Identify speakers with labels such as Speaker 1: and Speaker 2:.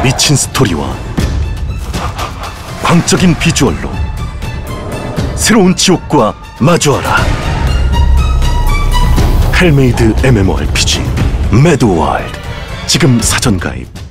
Speaker 1: 미친 스토리와 광적인 비주얼로 새로운 지옥과 마주하라. 헬메이드 MMORPG 매드월드, 지금 사전 가입.